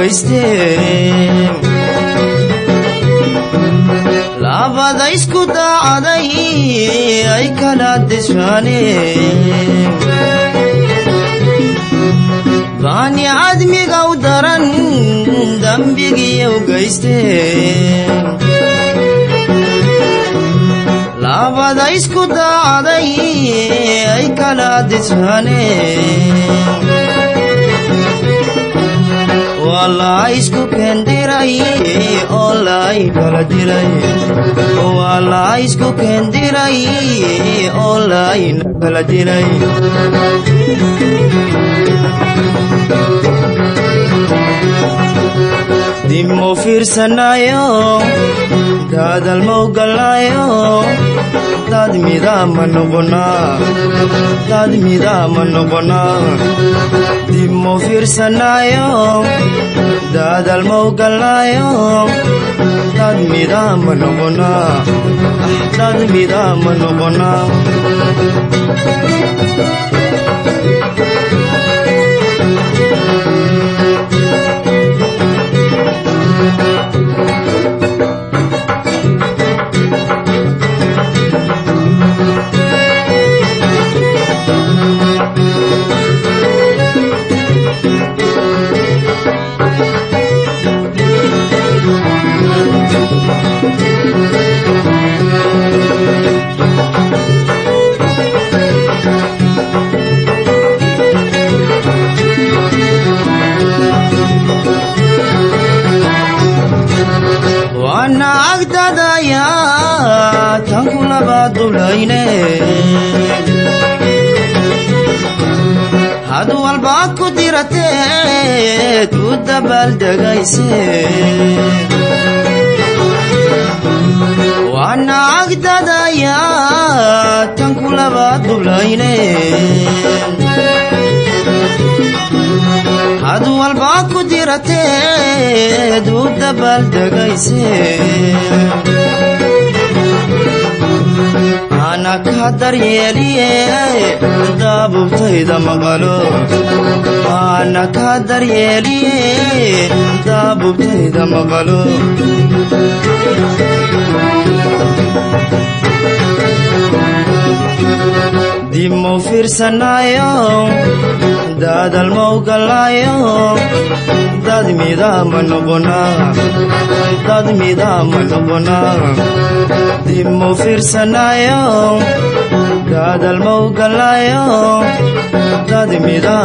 geysteen labada isku daacaday ay kala dishaaneen bani admiga u daran dambigii u geysteen labada isku daacaday ay kala dishaaneen والله isku kendiray olay kala diray والله isku kendiray olay kala diray dimo fiirsanayo dadal mawgalayo dad midama noqona dimo fiirsanayo dadal mawgalayo dad midama noqona وانا اقدد يا تنقل بدولين هادو الباكو ديرتي تودبال دغايسي وانا اقدد يا تنقل بدولين هادو الباكو ديرتي تودبال دغايسي أنا كدر يلي دابو تيدا مغلو أنا كدر يلي دابو تيدا مغلو ديمو فيرسنايو داد الموغلايو داد ميدا منغنا ديمو فيرسنايو داد الموغلايو داد ميدا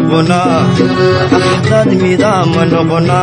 منغنا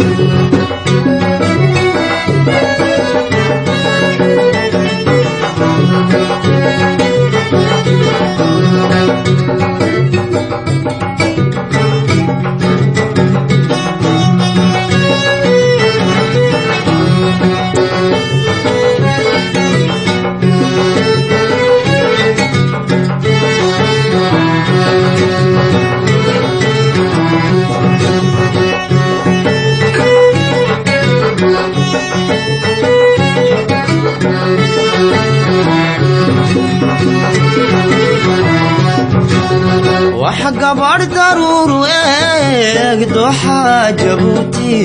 وحق برد ضرور ويقدو حاجبوتي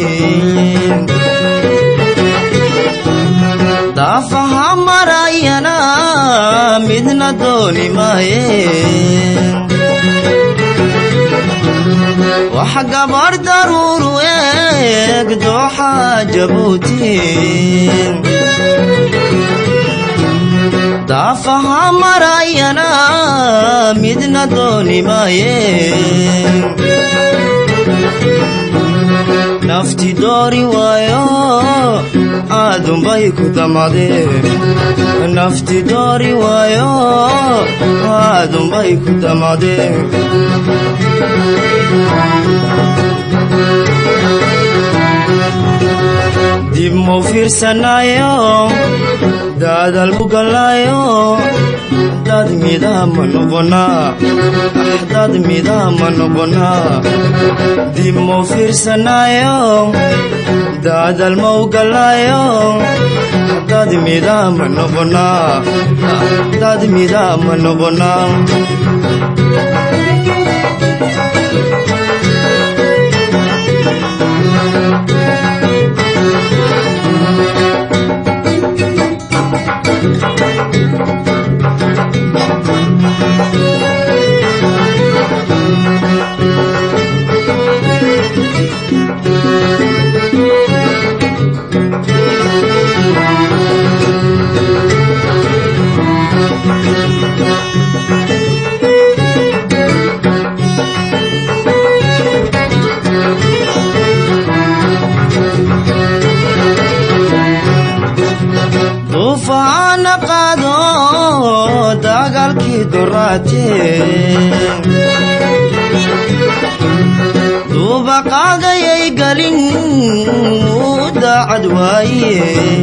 دافها مراينا مدنا دوني ماين وحق برد ضرور ويقدو حاجبوتي دافها مراينا مدنا دوني ماين نفتي دوري وايو آدم بايكو دمادي نفتي دوري وايو آدم بايكو دمادي ديمو فيرسنايو داد المغلايو داد ميدا منغنا ديمو فيرسنايو داد المغلايو داد ميدا منغنا qaado dagaalkii duraatee duubaqaagayay galin uu daacad waaye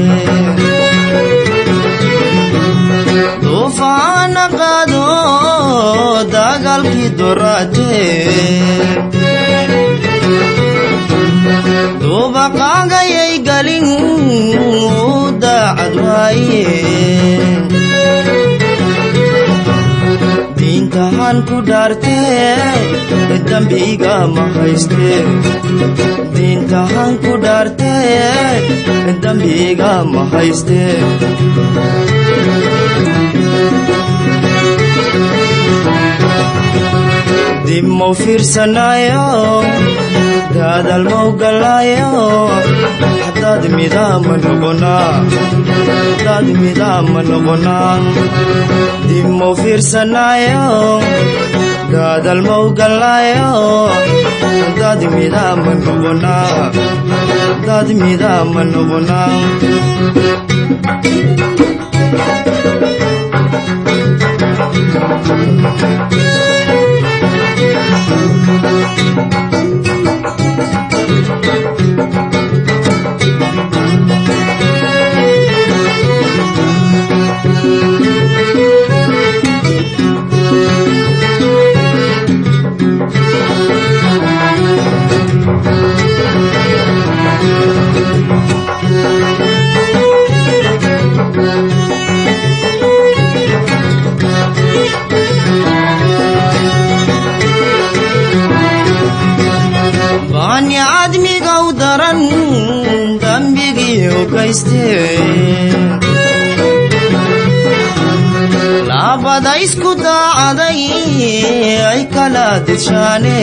duufaana qaado dagaalkii duraatee duubaqaagayay galin uu daacad waaye diintahan ku dhaartee dambiga ma hayste diintahan ku dhaartee dambiga ma hayste dib mau fiirsanayo daadal mau galayo hadaad midaama noqonaa dib mau fiirsanayo daadal mau galayo hadaad midaama noqonaa bani admiga u daran dambigii u gaystee labada isku daacaday ay kala dishaane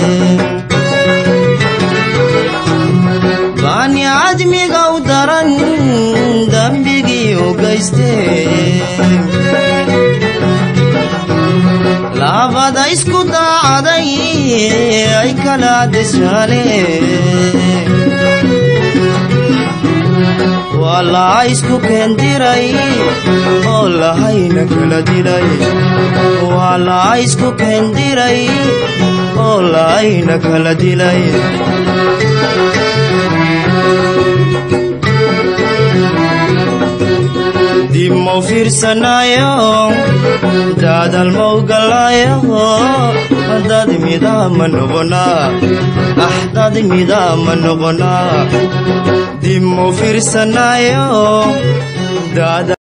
bani admiga u daran dambigii u gaystee labada isku daacaday ay kala dishaane waa la isku keendiray oo lahayna kala dilay waa la isku keendiray oo lahayna kala dilay dib mau fiirsanayo daadal mau galayo hadaad midaama noqonaa dib mau fiirsanayo